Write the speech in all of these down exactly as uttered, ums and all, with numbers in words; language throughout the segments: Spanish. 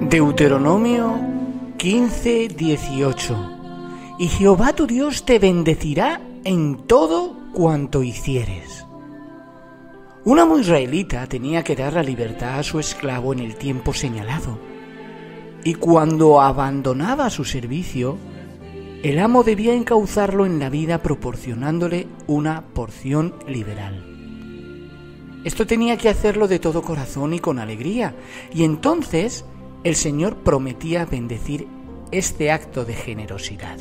Deuteronomio quince, dieciocho. Y Jehová tu Dios te bendecirá en todo cuanto hicieres. Un amo israelita tenía que dar la libertad a su esclavo en el tiempo señalado, y cuando abandonaba su servicio, el amo debía encauzarlo en la vida proporcionándole una porción liberal. Esto tenía que hacerlo de todo corazón y con alegría, y entonces el Señor prometía bendecir este acto de generosidad.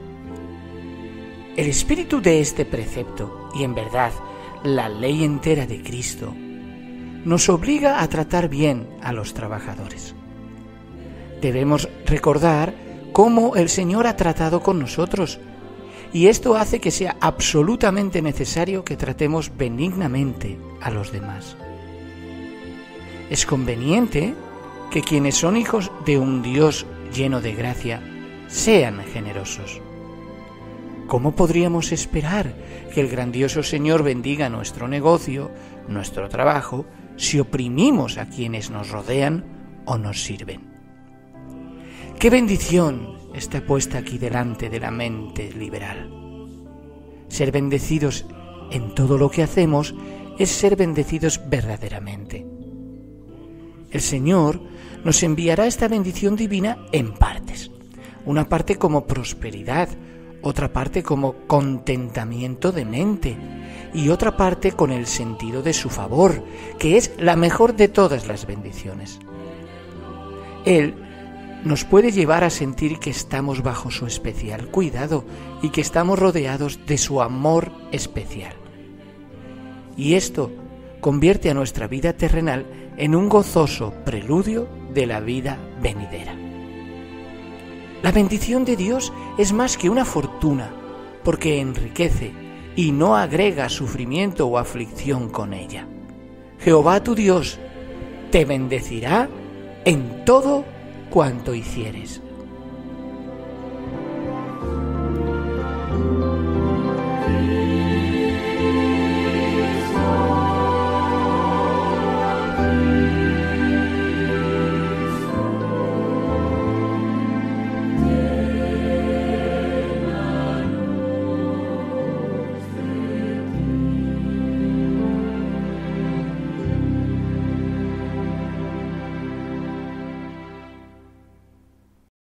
El espíritu de este precepto, y en verdad la ley entera de Cristo, nos obliga a tratar bien a los trabajadores. Debemos recordar cómo el Señor ha tratado con nosotros, y esto hace que sea absolutamente necesario que tratemos benignamente a los demás. Es conveniente que quienes son hijos de un Dios lleno de gracia sean generosos. ¿Cómo podríamos esperar que el grandioso Señor bendiga nuestro negocio, nuestro trabajo, si oprimimos a quienes nos rodean o nos sirven? ¡Qué bendición está puesta aquí delante de la mente liberal! Ser bendecidos en todo lo que hacemos es ser bendecidos verdaderamente. El Señor nos enviará esta bendición divina en partes. Una parte como prosperidad, otra parte como contentamiento de mente y otra parte con el sentido de su favor, que es la mejor de todas las bendiciones. Él nos puede llevar a sentir que estamos bajo su especial cuidado y que estamos rodeados de su amor especial. Y esto convierte a nuestra vida terrenal en un gozoso preludio de la vida venidera. La bendición de Dios es más que una fortuna, porque enriquece y no agrega sufrimiento o aflicción con ella. Jehová tu Dios te bendecirá en todo cuanto hicieres.